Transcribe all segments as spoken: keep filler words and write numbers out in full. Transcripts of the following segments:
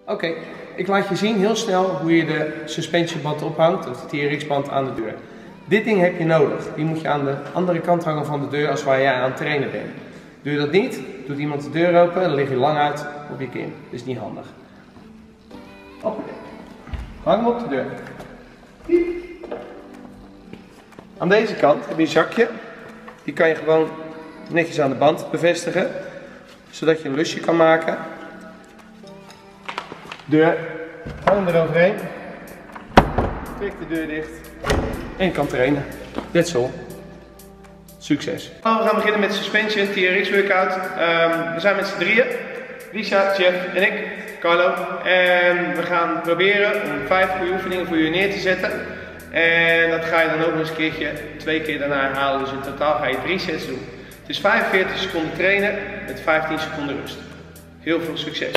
Oké, okay. Ik laat je zien heel snel hoe je de suspensieband ophangt, of de T R X-band aan de deur. Dit ding heb je nodig. Die moet je aan de andere kant hangen van de deur als waar jij aan het trainen bent. Doe je dat niet, doet iemand de deur open, dan lig je lang uit op je kin. Dat is niet handig. Hoppakee. Hang hem op de deur. Aan deze kant heb je een zakje. Die kan je gewoon netjes aan de band bevestigen, zodat je een lusje kan maken. Deur, hang hem eroverheen. Trek de deur dicht en je kan trainen. That's all. Succes. We gaan beginnen met suspension, T R X workout. Um, we zijn met z'n drieën. Lisa, Jeff en ik, Carlo. En we gaan proberen om vijf goede oefeningen voor je neer te zetten. En dat ga je dan ook nog eens een keertje, twee keer daarna herhalen. Dus in totaal ga je drie sets doen. Het is vijfenveertig seconden trainen met vijftien seconden rust. Heel veel succes.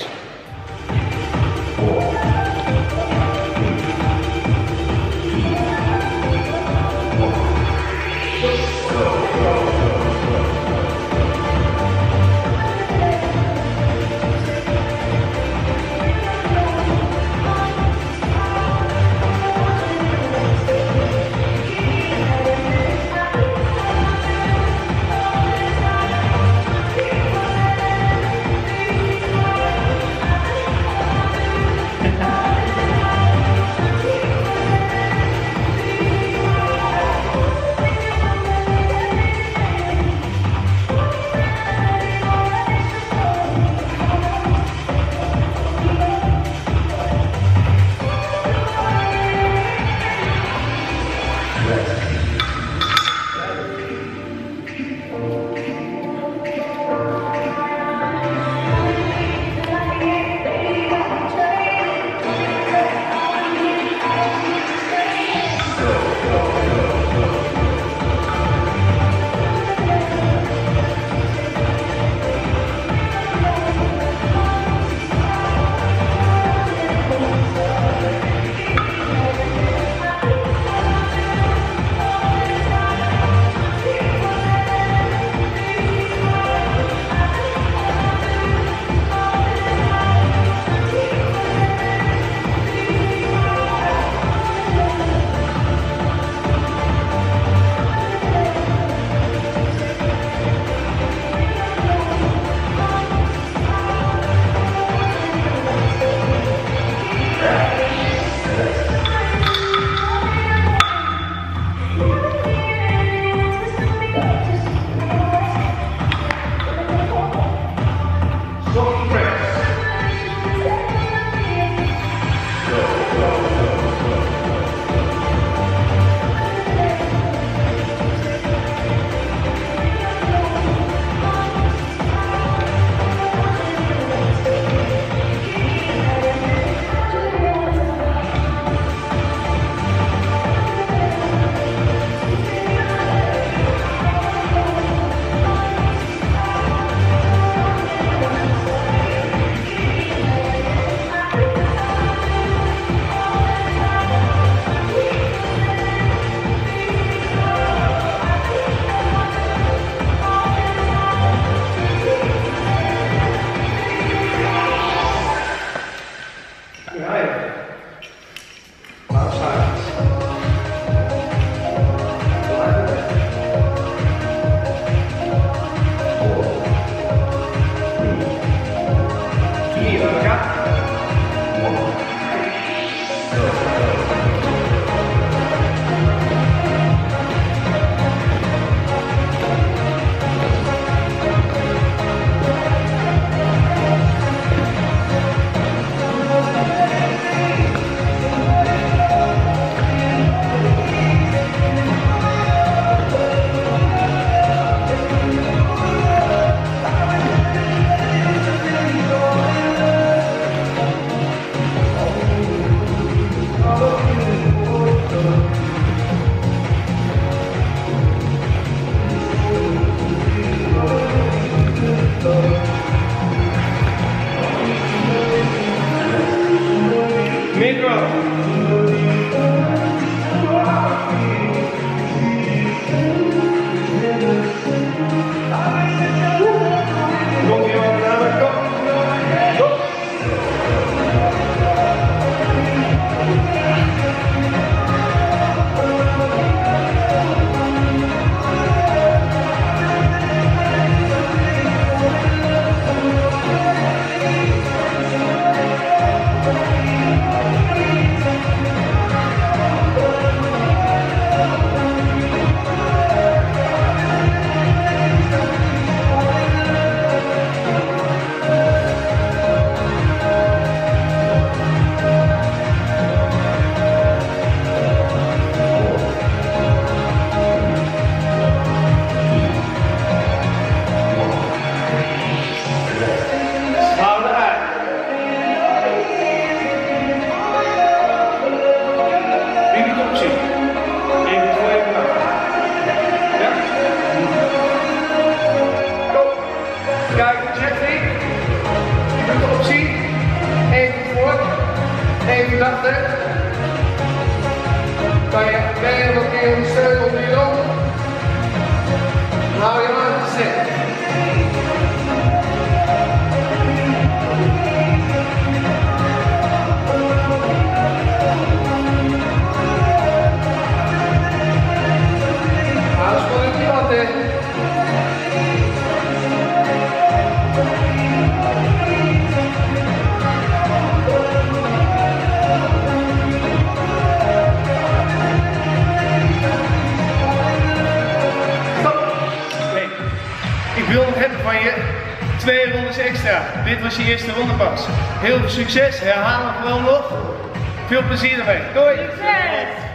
Even dachten. Kan je benen nog een keer ondersteunen onder je rond. Dan hou je armen strak. Hou de spanning op je handen. Ik wil nog hebben van je twee rondes extra. Dit was je eerste ronde pas. Heel veel succes, herhaal hem gewoon nog. Veel plezier ermee. Doei! Succes!